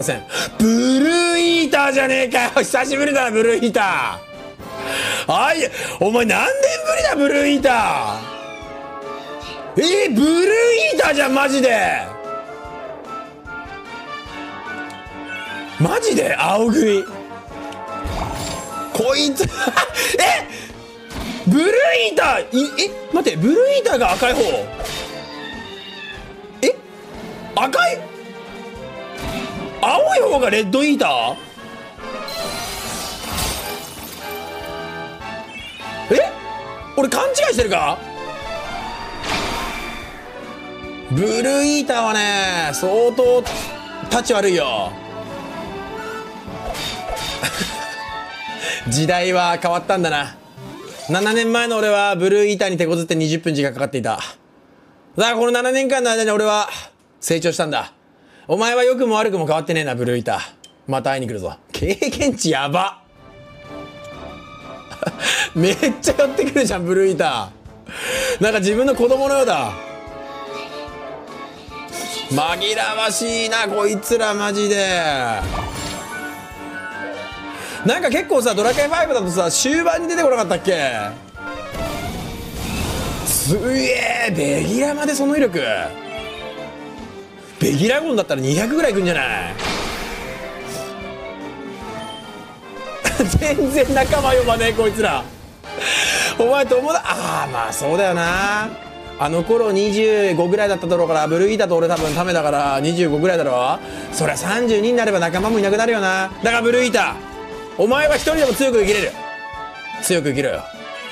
せん。ブルーイーターじゃねえかよ。久しぶりだな、ブルーイーター。あい、お前何年ぶりだ、ブルーイーター。ブルーイーターじゃん、マジで。マジで青食い。こいつブルーイーター、待って、ブルーイーターが赤い方。赤い、青い方がレッドイーター。俺勘違いしてるか。ブルーイーターはね、相当タチ悪いよ。時代は変わったんだな。7年前の俺はブルーイーターに手こずって20分時間かかっていた。だからこの7年間の間に俺は成長したんだ。お前は良くも悪くも変わってねえな、ブルーイーター。また会いに来るぞ。経験値やば。めっちゃ寄ってくるじゃん、ブルーイーター。なんか自分の子供のようだ。紛らわしいな、こいつらマジで。なんか結構さ、ドラクエ5だとさ、終盤に出てこなかったっけ。すげえ、ベギラまでその威力。ベギラゴンだったら200ぐらいいくんじゃない。全然仲間呼ばねえこいつら。お前友達、まあそうだよな。あの頃25ぐらいだっただろうから、ブルーイーターと俺多分ためだから25ぐらいだろ。そりゃ32になれば仲間もいなくなるよな。だからブルーイーター、お前は一人でも強く生きれる。強く生きろよ。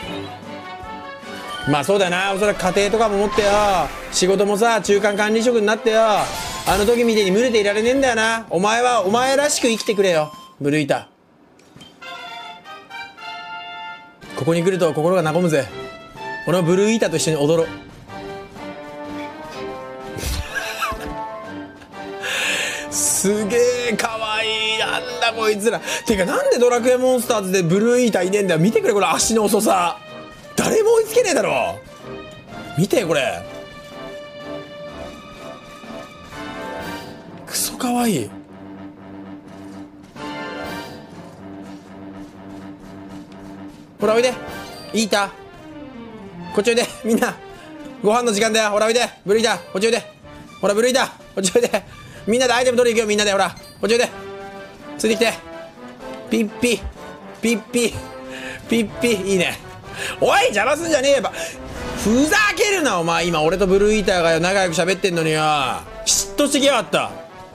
まあそうだよな。おそらく家庭とかも持ってよ、仕事もさ中間管理職になってよ、あの時みてえに群れていられねえんだよな。お前はお前らしく生きてくれよ、ブルーイーター。ここに来ると心が和むぜ。俺はブルーイーターと一緒に踊ろう。すげえかわいい。なんだこいつら。てかなんでドラクエモンスターズでブルーイーターいねえんだよ。見てくれこれ、足の遅さ。誰も追いつけねえだろ。見てこれ、クソかわいい。ほらおいでイーター、こっちおいで。みんなご飯の時間だよ。ほらおいでブルーイーター、こっちおいで。ほらブルーイーター、こっちおいで。みんなでアイテム取りに行くよ。みんなでほらこっちおいで。ついてきて。ピッピピッピピッピ。いいね。おい邪魔すんじゃねえよ。ふざけるなお前。今俺とブルーイーターがよ仲良く喋ってんのによ、嫉妬してきやがった。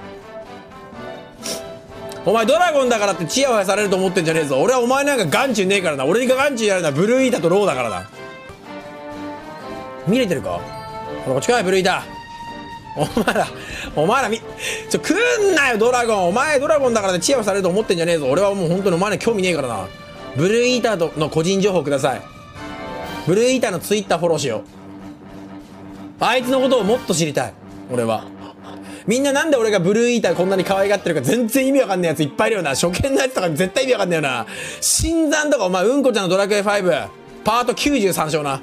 お前ドラゴンだからってチヤホヤされると思ってんじゃねえぞ。俺はお前なんか眼中ねえからな。俺が眼中やるのはブルーイーターとローだからな。見れてるか。ほらこっちかいブルーイーター。お前ら来んなよドラゴン。お前ドラゴンだからってチヤホヤされると思ってんじゃねえぞ。俺はもう本当にお前に興味ねえからな。ブルーイーターの個人情報ください。ブルーイーターのツイッターフォローしよう。あいつのことをもっと知りたい俺は。みんななんで俺がブルーイーターこんなに可愛がってるか全然意味わかんないやついっぱいいるよな。初見のやつとか絶対意味わかんないよな。新参とかお前うんこちゃんのドラクエ5パート93勝な。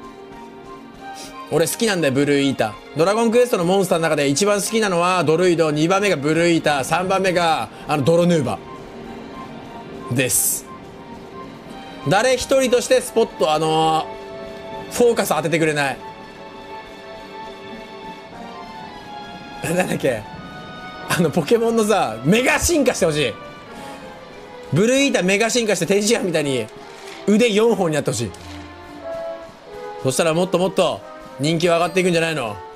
俺好きなんだよブルーイーター。ドラゴンクエストのモンスターの中で一番好きなのはドルイド、2番目がブルーイーター、3番目がドロヌーバです。誰一人としてスポットフォーカス当ててくれない。なんだっけ、ポケモンのさメガ進化してほしい。ブルーイーターメガ進化して天使ガンみたいに腕4本になってほしい。そしたらもっともっと人気は上がっていくんじゃないの。